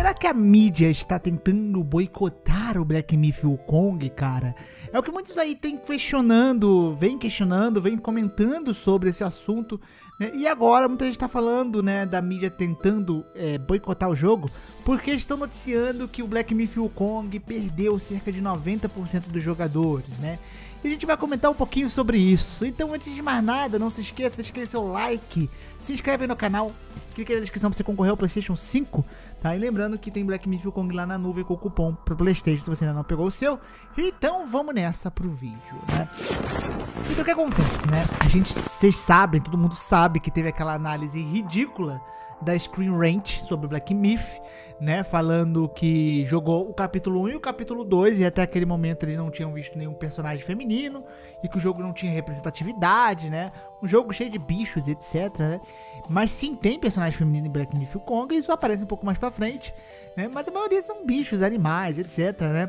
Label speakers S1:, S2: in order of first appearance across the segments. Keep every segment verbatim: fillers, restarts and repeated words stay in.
S1: será que a mídia está tentando boicotar o Black Myth Wukong, cara? É o que muitos aí têm questionando, vem questionando, vem comentando sobre esse assunto, né? E agora muita gente está falando, né, da mídia tentando é, boicotar o jogo, porque estão noticiando que o Black Myth Wukong perdeu cerca de noventa por cento dos jogadores, né? E a gente vai comentar um pouquinho sobre isso. Então, antes de mais nada, não se esqueça de deixar seu like, se inscreve aí no canal, clica aí na descrição para você concorrer ao PlayStation cinco, tá? E lembrando que tem Black Myth Wukong lá na nuvem com o cupom pro PlayStation, se você ainda não pegou o seu. Então, vamos nessa pro vídeo, né? Então, o que acontece, né? A gente, vocês sabem, todo mundo sabe que teve aquela análise ridícula da Screen Rant sobre Black Myth, né, falando que jogou o capítulo um e o capítulo dois e até aquele momento eles não tinham visto nenhum personagem feminino e que o jogo não tinha representatividade, né, um jogo cheio de bichos e etc, né, mas sim tem personagem feminino em Black Myth Wukong e isso aparece um pouco mais pra frente, né, mas a maioria são bichos, animais, etc, né.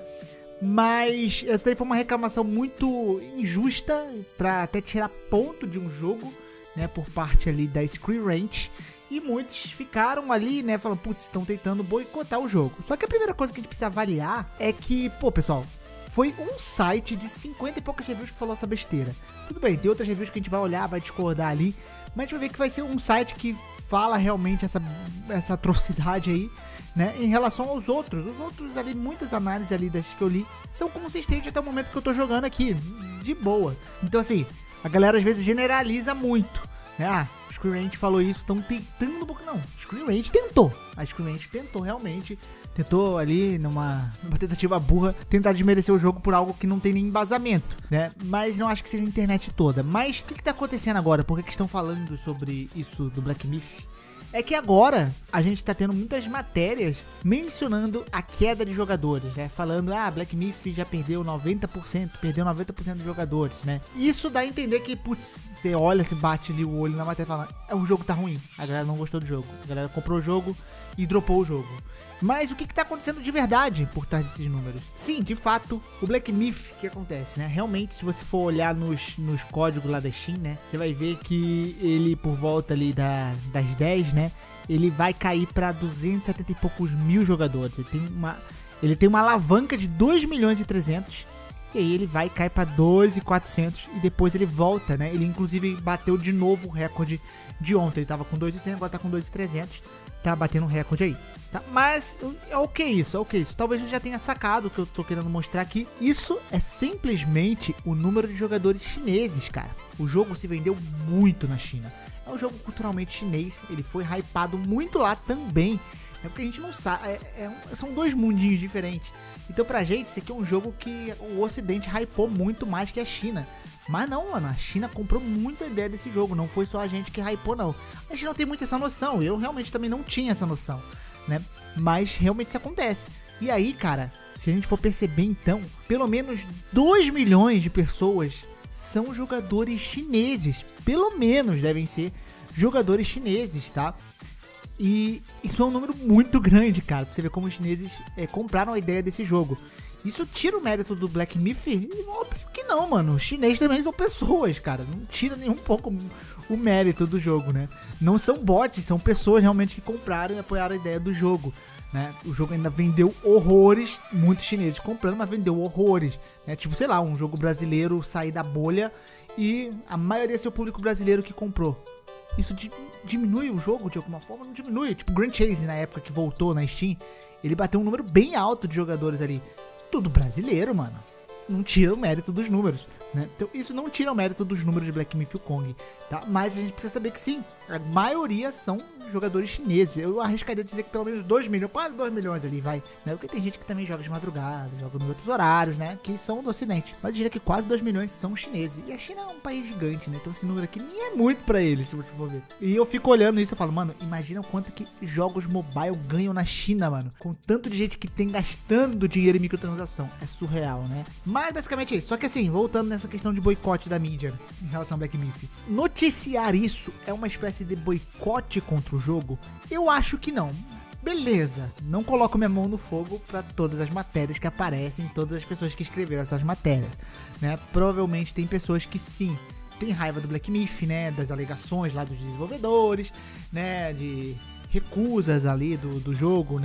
S1: Mas essa daí foi uma reclamação muito injusta pra até tirar ponto de um jogo, né, por parte ali da Screen Rant. E muitos ficaram ali, né, falando, putz, estão tentando boicotar o jogo. Só que a primeira coisa que a gente precisa avaliar é que, pô, pessoal, foi um site de cinquenta e poucas reviews que falou essa besteira. Tudo bem, tem outras reviews que a gente vai olhar, vai discordar ali, mas a gente vai ver que vai ser um site que fala realmente essa, essa atrocidade aí, né, em relação aos outros. Os outros ali, muitas análises ali das que eu li, são consistentes até o momento que eu tô jogando aqui, de boa. Então, assim, a galera às vezes generaliza muito. Ah, Screen Rant falou isso, estão tentando... Não, Screen Rant tentou. A Screen Rant tentou realmente, tentou ali numa, numa tentativa burra, tentar desmerecer o jogo por algo que não tem nem embasamento, né? Mas não acho que seja a internet toda. Mas o que que tá acontecendo agora? Por que que estão falando sobre isso do Black Myth? É que agora a gente tá tendo muitas matérias mencionando a queda de jogadores, né? Falando, ah, Black Myth já perdeu noventa por cento, perdeu noventa por cento dos jogadores, né? Isso dá a entender que, putz, você olha, se bate ali o olho na matéria e fala, é, o jogo tá ruim, a galera não gostou do jogo, a galera comprou o jogo e dropou o jogo. Mas o que que tá acontecendo de verdade por trás desses números? Sim, de fato, o Black Myth, o que acontece, né? Realmente, se você for olhar nos, nos códigos lá da Steam, né? Você vai ver que ele, por volta ali da, das dez, né? Ele vai cair pra duzentos e setenta e poucos mil jogadores. Ele tem uma, ele tem uma alavanca de dois milhões e trezentos. E aí ele vai cair pra dois milhões e quatrocentos. E depois ele volta, né? Ele inclusive bateu de novo o recorde de ontem. Ele tava com dois mil e cem, agora tá com dois mil e trezentos. Tá batendo um recorde aí, tá? Mas é o que isso, é o que isso. Talvez você já tenha sacado o que eu tô querendo mostrar aqui. Isso é simplesmente o número de jogadores chineses, cara. O jogo se vendeu muito na China. É um jogo culturalmente chinês, ele foi hypado muito lá também. É porque a gente não sabe, é, é, são dois mundinhos diferentes. Então pra gente, isso aqui é um jogo que o Ocidente hypou muito mais que a China. Mas não, mano, a China comprou muita ideia desse jogo, não foi só a gente que hypou, não. A gente não tem muito essa noção, eu realmente também não tinha essa noção, né? Mas realmente isso acontece. E aí, cara, se a gente for perceber então, pelo menos dois milhões de pessoas são jogadores chineses. Pelo menos devem ser jogadores chineses, tá? E isso é um número muito grande, cara, pra você ver como os chineses é, compraram a ideia desse jogo. Isso tira o mérito do Black Myth? Óbvio que não, mano. Os chineses também são pessoas, cara. Não tira nem um pouco o mérito do jogo, né? Não são bots, são pessoas realmente que compraram e apoiaram a ideia do jogo, né? O jogo ainda vendeu horrores, muitos chineses comprando, mas vendeu horrores, né? Tipo, sei lá, um jogo brasileiro sair da bolha e a maioria ser o público brasileiro que comprou. Isso di diminui o jogo de alguma forma? Não diminui. Tipo, Grand Chase, na época que voltou na Steam, ele bateu um número bem alto de jogadores ali. Tudo brasileiro, mano. Não tira o mérito dos números, né? Então isso não tira o mérito dos números de Black Myth Wukong, tá? Mas a gente precisa saber que sim, a maioria são jogadores chineses. Eu arriscaria dizer que pelo menos dois milhões, quase dois milhões ali, vai, né? Porque tem gente que também joga de madrugada, joga em outros horários, né? Que são do Ocidente. Mas eu diria que quase dois milhões são chineses. E a China é um país gigante, né? Então esse número aqui nem é muito pra eles, se você for ver. E eu fico olhando isso e falo, mano, imagina o quanto que jogos mobile ganham na China, mano. Com tanto de gente que tem gastando dinheiro em microtransação. É surreal, né? Mas basicamente é isso. Só que assim, voltando nessa questão de boicote da mídia em relação ao Black Myth. Noticiar isso é uma espécie de boicote contra o jogo? Eu acho que não. Beleza, não coloco minha mão no fogo para todas as matérias que aparecem, todas as pessoas que escreveram essas matérias, né? Provavelmente tem pessoas que sim, tem raiva do Black Myth, né? Das alegações lá dos desenvolvedores, né? De recusas ali do, do jogo, né?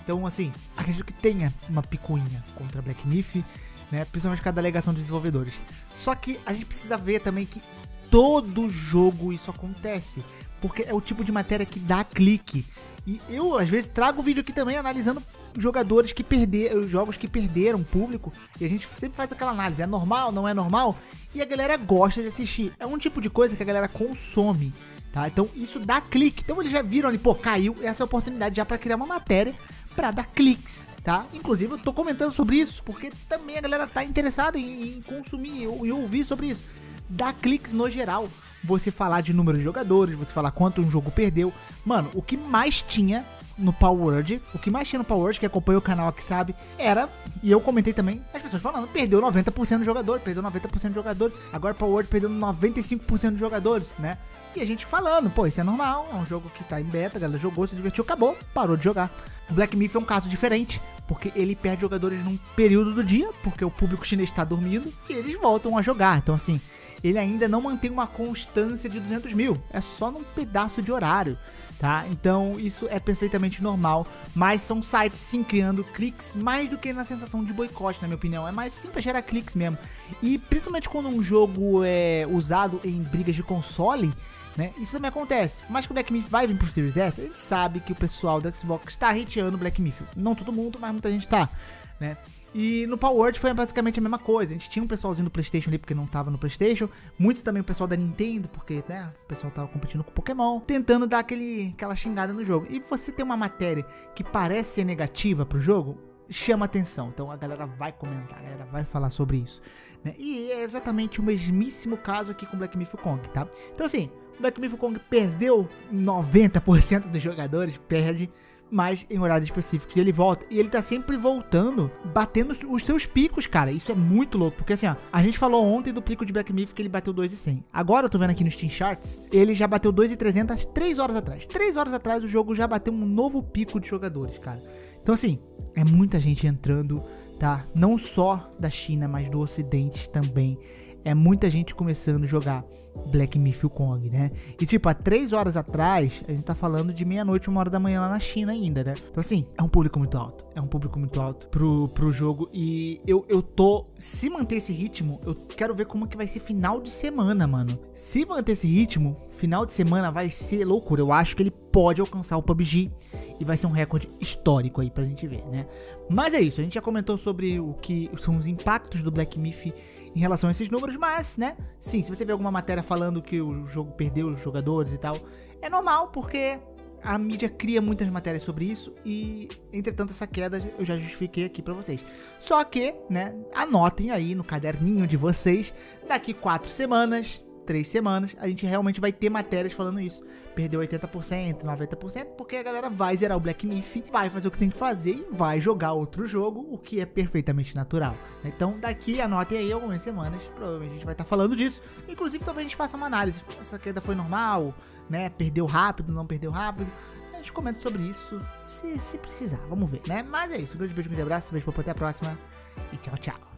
S1: Então, assim, acredito que tenha uma picuinha contra a Black Myth, né? Principalmente por causa da alegação dos desenvolvedores. Só que a gente precisa ver também que todo jogo isso acontece, porque é o tipo de matéria que dá clique. E eu, às vezes, trago vídeo aqui também analisando jogadores que perderam, jogos que perderam público, e a gente sempre faz aquela análise, é normal, não é normal? E a galera gosta de assistir. É um tipo de coisa que a galera consome, tá? Então isso dá clique. Então eles já viram ali, pô, caiu essa oportunidade já pra criar uma matéria pra dar cliques, tá? Inclusive eu tô comentando sobre isso, porque também a galera tá interessada em, em consumir e ouvir sobre isso. Dá cliques no geral. Você falar de número de jogadores, você falar quanto um jogo perdeu. Mano, o que mais tinha no Palworld, o que mais tinha no Palworld, que acompanha o canal aqui sabe, era, e eu comentei também, as pessoas falando, perdeu noventa por cento do jogador, perdeu noventa por cento do jogador, agora o Palworld perdeu noventa e cinco por cento dos jogadores, né? E a gente falando, pô, isso é normal, é um jogo que tá em beta, a galera jogou, se divertiu, acabou, parou de jogar. O Black Myth é um caso diferente, porque ele perde jogadores num período do dia, porque o público chinês está dormindo, e eles voltam a jogar. Então, assim, ele ainda não mantém uma constância de duzentos mil, é só num pedaço de horário, tá? Então, isso é perfeitamente normal, mas são sites, sim, criando cliques, mais do que na sensação de boicote, na minha opinião. É mais simples gerar cliques mesmo. E, principalmente quando um jogo é usado em brigas de console, né? Isso também acontece. Mas que o Black Myth vai vir pro Series S, a gente sabe que o pessoal do Xbox está hateando o Black Myth. Não todo mundo, mas muita gente tá, né? E no Palworld foi basicamente a mesma coisa. A gente tinha um pessoalzinho do PlayStation ali porque não tava no PlayStation. Muito também o pessoal da Nintendo, porque, né, o pessoal tava competindo com o Pokémon, tentando dar aquele, aquela xingada no jogo. E você tem uma matéria que parece ser negativa pro jogo, chama atenção. Então a galera vai comentar, a galera vai falar sobre isso, né? E é exatamente o mesmíssimo caso aqui com Black Myth Wukong, tá? Então, assim, o Black Myth Wukong perdeu noventa por cento dos jogadores, perde, mas em horários específicos. E ele volta, e ele tá sempre voltando, batendo os seus picos, cara. Isso é muito louco, porque assim, ó, a gente falou ontem do pico de Black Myth que ele bateu dois mil e cem. Agora eu tô vendo aqui no Steam Charts, ele já bateu dois mil e trezentos três horas atrás. três horas atrás o jogo já bateu um novo pico de jogadores, cara. Então, assim, é muita gente entrando, tá? Não só da China, mas do Ocidente também. É muita gente começando a jogar Black Myth Wukong, né? E tipo, há três horas atrás, a gente tá falando de meia-noite, uma hora da manhã lá na China ainda, né? Então assim, é um público muito alto. É um público muito alto pro, pro jogo. E eu, eu tô... Se manter esse ritmo, eu quero ver como que vai ser final de semana, mano. Se manter esse ritmo, final de semana vai ser loucura. Eu acho que ele pode alcançar o P U B G e vai ser um recorde histórico aí pra gente ver, né? Mas é isso, a gente já comentou sobre o que são os impactos do Black Myth em relação a esses números, mas, né, sim, se você vê alguma matéria falando que o jogo perdeu os jogadores e tal, é normal, porque a mídia cria muitas matérias sobre isso e, entretanto, essa queda eu já justifiquei aqui pra vocês. Só que, né, anotem aí no caderninho de vocês, daqui quatro semanas... três semanas, a gente realmente vai ter matérias falando isso. Perdeu oitenta por cento, noventa por cento, porque a galera vai zerar o Black Myth, vai fazer o que tem que fazer e vai jogar outro jogo, o que é perfeitamente natural. Então daqui, anotem aí algumas semanas, provavelmente a gente vai estar tá falando disso. Inclusive talvez a gente faça uma análise. Essa queda foi normal, né? Perdeu rápido, não perdeu rápido. A gente comenta sobre isso, se, se precisar, vamos ver, né? Mas é isso, um grande beijo, um grande abraço, beijo, até a próxima e tchau, tchau.